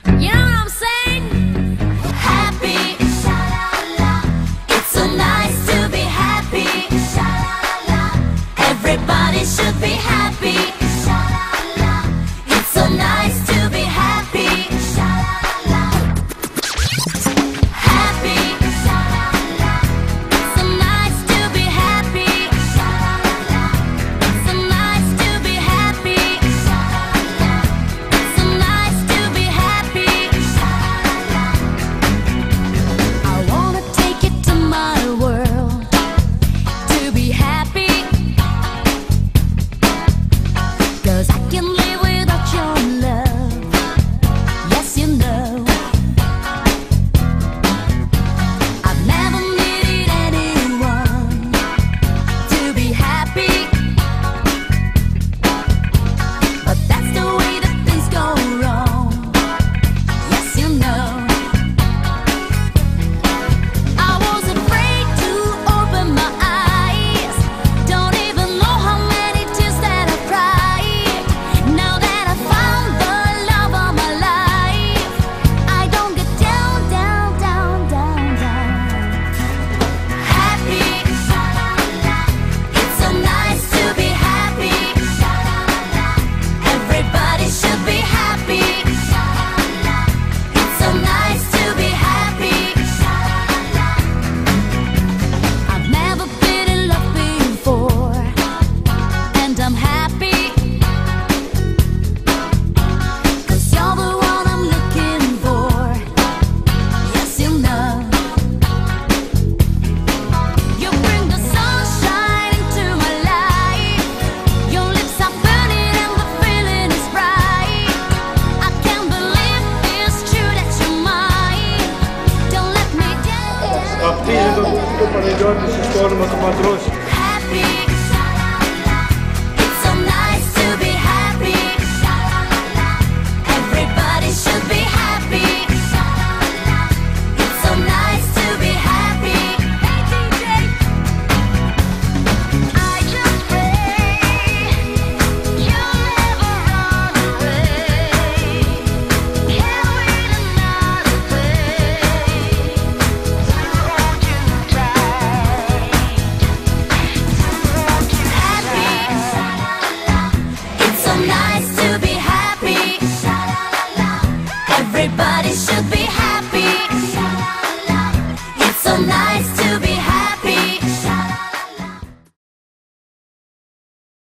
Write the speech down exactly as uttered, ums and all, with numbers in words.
You know what I'm saying? Happy, sha-la-la. It's so nice to be happy, sha-la-la. Everybody should be happy, sha-la-la. It's so nice to be happy, sha-la-la. Happy, sha-la-la. It's so nice to be happy, sha-la-la. It's so nice to be happy, sha-la-la. It's so nice to be happy, sha-la-la. I wanna take it to my world to be happy, 'cause I can live without your love. Yes, you know, I've never needed anyone to be happy, but that's the way that things go wrong. Yes, you know, I was afraid to open my eyes. Don't even know how many tears that I've cried. Now that I found the love of my life, I don't get down, down, down, down, down. Happy, sha-la-la. It's so nice to be happy, sha-la-la. Everybody should be happy, sha-la-la. It's so nice to be happy, sha-la-la. I've never been in love before, and I'm happy, 'cause you're the one I'm looking for. Yes, you know, you bring the sunshine into my life. Your lips are burning and the feeling is bright. I can't believe it's true that you're mine. Don't let me down. Αυτή εδώ που το παρελειώνει στο όνομα του Πατρός.